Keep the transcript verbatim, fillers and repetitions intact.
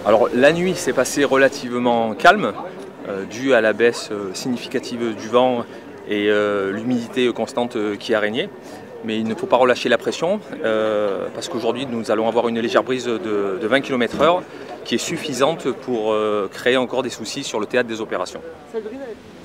Alors la nuit s'est passée relativement calme, euh, due à la baisse euh, significative du vent et euh, l'humidité constante euh, qui a régné. Mais il ne faut pas relâcher la pression euh, parce qu'aujourd'hui nous allons avoir une légère brise de, de vingt kilomètres heure qui est suffisante pour euh, créer encore des soucis sur le théâtre des opérations.